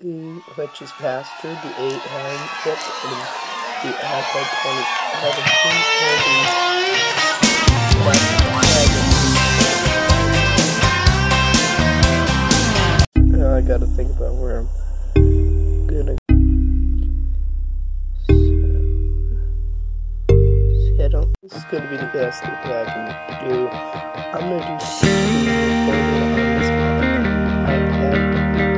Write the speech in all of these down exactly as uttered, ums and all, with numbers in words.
which is faster, the eight nine chip, and the iPad twenty seventeen, and the Now I gotta think about where I'm gonna. So, see, I don't. This is gonna be the best thing I can do. I'm gonna do something on this iPad.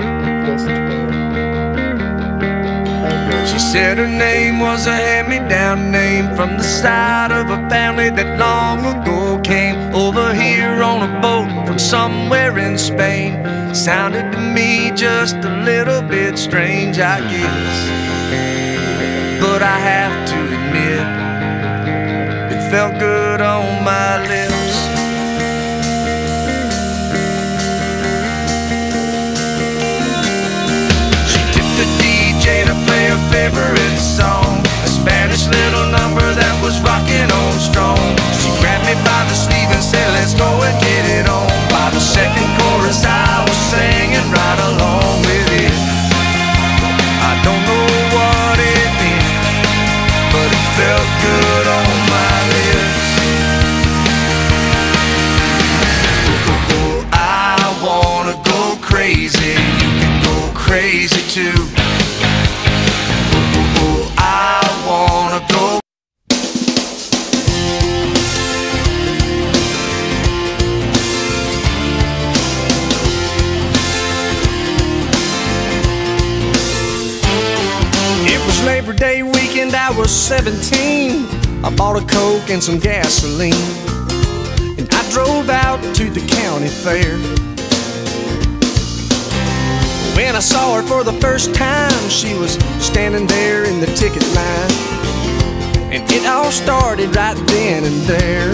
She said her name was a hand-me-down name from the side of a family that long ago came over here on a boat from somewhere in Spain. Sounded to me just a little bit strange, I guess, but I have to admit, it felt good on my lips. Favorite song, a Spanish little number that was rocking on strong. She grabbed me by the sleeve and said, let's go and get it on. By the second chorus I was singing right along with it. I don't know what it meant, but it felt good on my lips. Ooh, I wanna go crazy, you can go crazy too. Labor Day weekend, I was seventeen. I bought a Coke and some gasoline, and I drove out to the county fair. When I saw her for the first time, she was standing there in the ticket line, and it all started right then and there.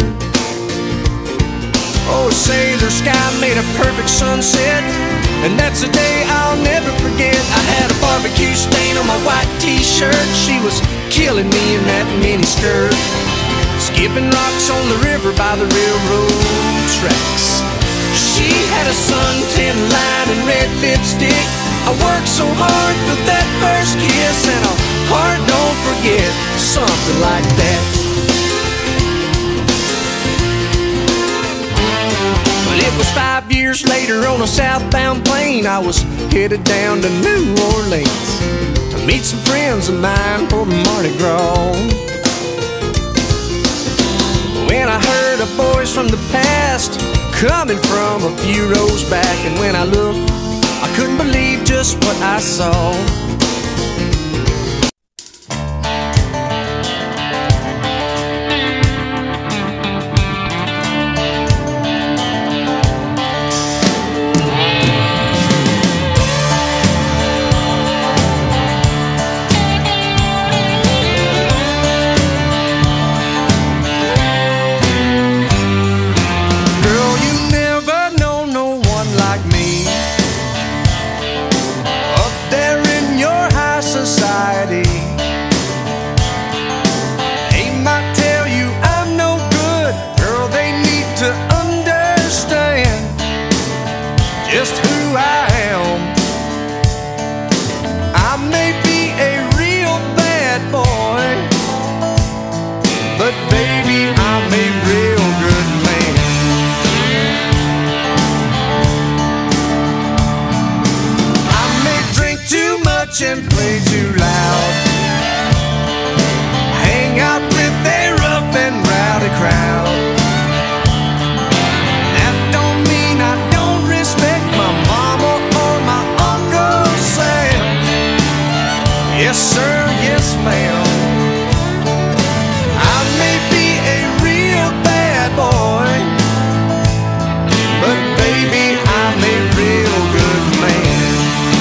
Oh, say the sky made a perfect sunset, and that's a day I'll never forget. I had a barbecue stain on my white t-shirt. She was killing me in that mini skirt, skipping rocks on the river by the railroad tracks. She had a suntan line and red lipstick. I worked so hard for that first kiss, and a heart don't forget, something like that. But it was five years later on a southbound plane. I was headed down to New Orleans to meet some friends of mine for Mardi Gras. When I heard a voice from the past coming from a few rows back, and when I looked, I couldn't believe just what I saw. Just who I am. I may be a real bad boy, but baby, I'm a real good man. I may drink too much and play too loud, hang out with a rough and rowdy crowd. Yes sir, yes ma'am. I may be a real bad boy, but baby, I'm a real good man.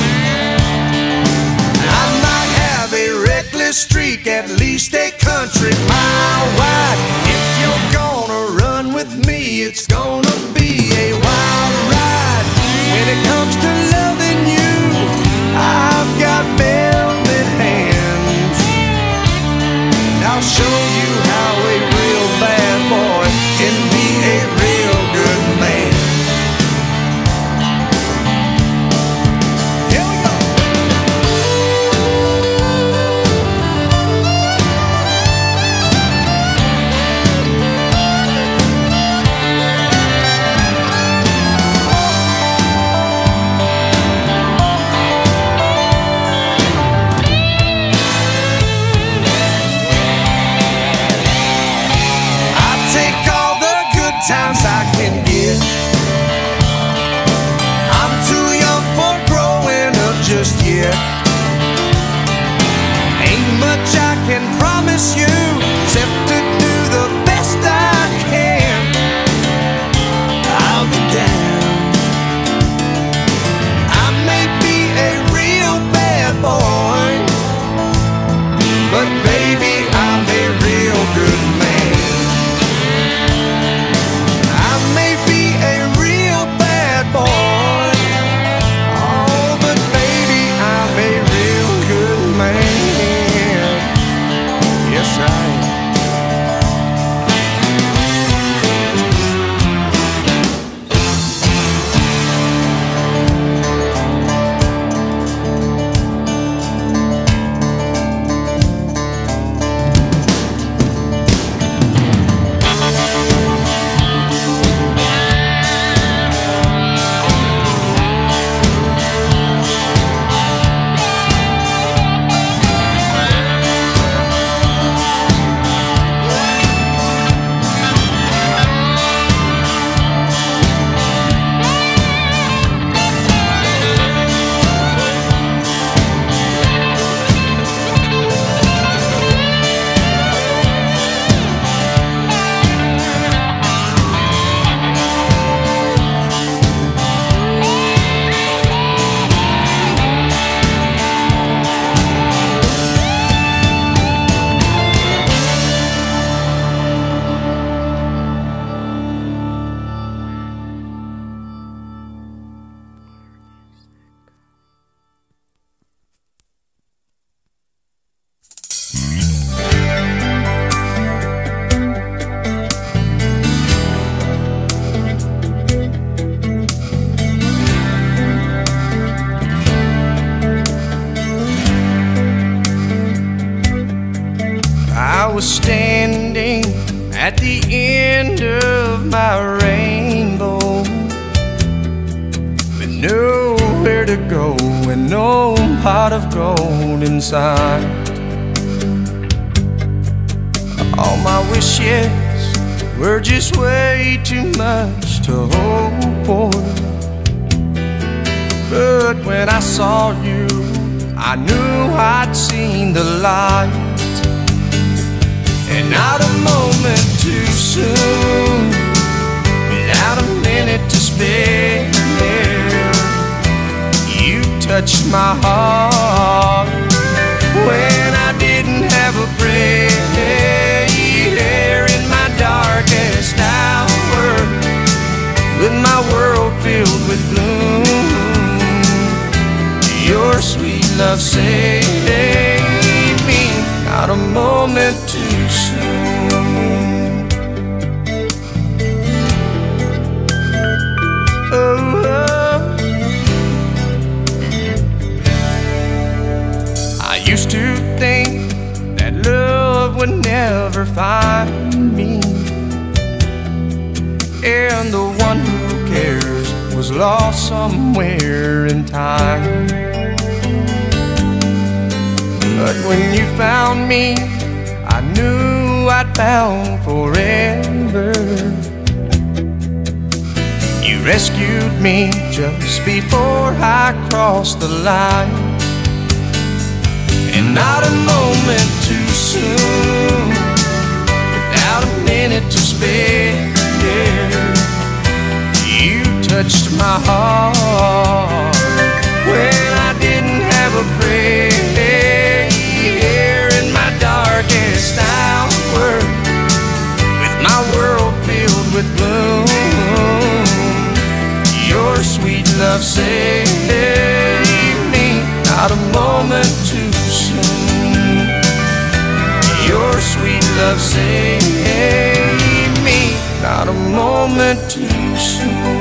I might have a reckless streak, at least a country mile wide. If you're gonna run with me, it's gonna be a wild ride. When it comes to loving you, I've got velvet hands. I'll show you how a real bad boy can be a real good man. Here we go. times I can get. I'm too young for growing up just yet. Ain't much I can promise you except to do the best I can. I'll be down. I may be a real bad boy, but baby, I'm a real good man. I may be a real bad boy, oh, but baby, I'm a real good man. Yes, I am. I was standing at the end of my rainbow, with nowhere to go and no pot of gold inside. All my wishes were just way too much to hope for, but when I saw you, I knew I'd seen the light. And not a moment too soon, without a minute to spare, you touched my heart when I didn't have a prayer. In my darkest hour, with my world filled with gloom, your sweet love saved me. Not a moment too soon. Oh, oh. I used to think that love would never find me, and the one who cares was lost somewhere in time. But when you found me, I knew I'd found forever. You rescued me just before I crossed the line, and not a moment too soon, without a minute to spare, you touched my heart when I didn't have a prayer. In my darkest hour, with my world filled with gloom, your sweet love saved me. Not a moment too soon. Your sweet love saved me. Not a moment too soon.